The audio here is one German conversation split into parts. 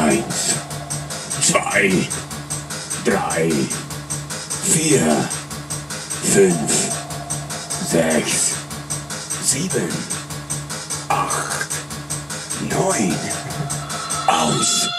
1, 2, 3, 4, 5, 6, 7, 8, 9. Aus.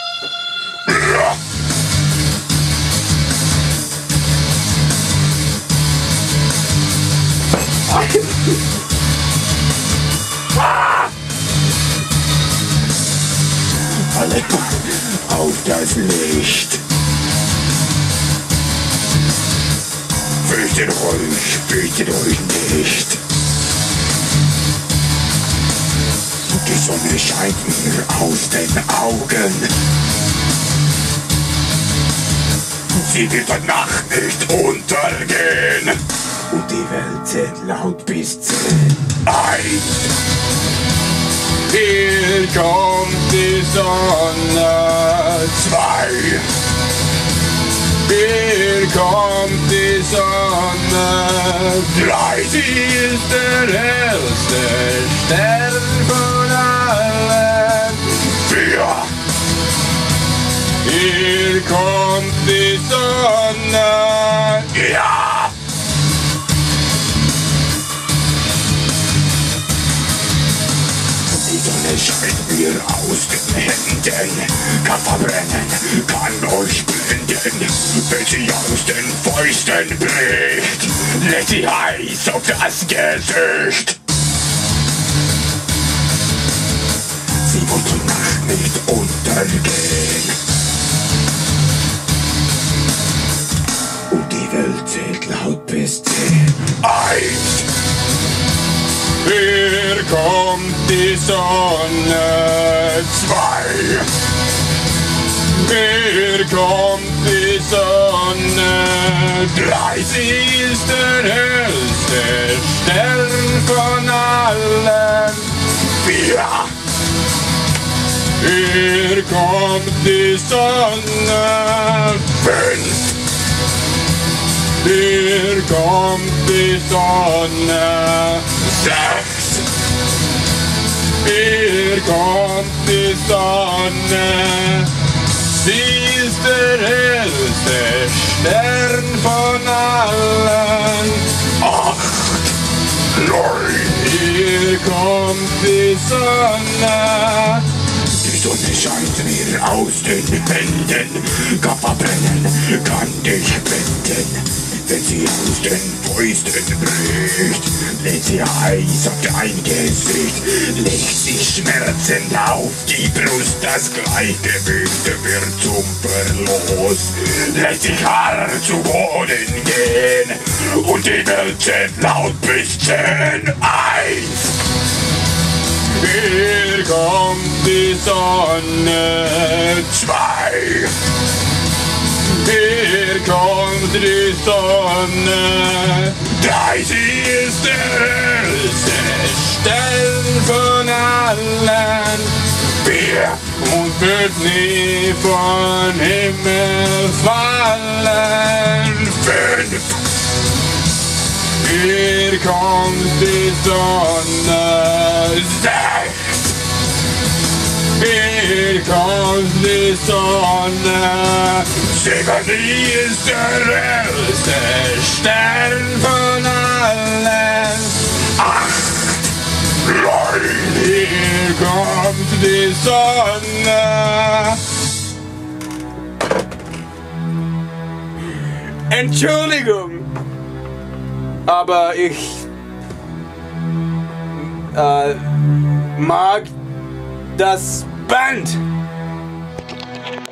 Alle auf das Licht. Fürchtet euch nicht. Die Sonne scheint mir aus den Augen. Sie wird heute Nacht nicht untergehen. Und die Welt zählt laut bis 10. 1. Hier kommt die Sonne. 2. Hier kommt die Sonne. 3. Sie ist der hellste Stern von allen. 4. Hier kommt die Sonne. Ja! Die Sonne scheint mir aus den Händen, kann verbrennen, kann euch blenden. Wenn sie aus den Fäusten bricht, lädt sie heiß auf das Gesicht. Sie wird die Nacht nicht untergehen. Und die Welt zählt laut bis 10. 1. Hier kommt die Sonne. 2. Hier kommt die Sonne. 3. Sie ist der hellste Stern von allen. 4. Hier kommt die Sonne. 5. Hier kommt die Sonne. 6. Hier kommt die Sonne. Sie ist der hellste Stern von allen. 8. 9. Hier kommt die Sonne. Die Sonne scheint mir aus den Händen, kann verbrennen, kann dich blenden. Wenn sie aus den Fäusten bricht, lädt sie heiß auf dein Gesicht, legt sich schmerzend auf die Brust, das Gleichgewicht wird zum Verlust, lässt sich hart zu Boden gehen und die Welt zählt laut bis 10. 1. Hier kommt die Sonne. 2. Hier kommt die Sonne. 3. Sie ist der hellste Stern von allen. 4. Und wird nie vom Himmel fallen. 5. Hier kommt die Sonne. 6. Hier kommt die Sonne. 7. Sie ist der hellste Stern von allen. 8. 9. Hier kommt die Sonne. Entschuldigung, aber ich mag das Band.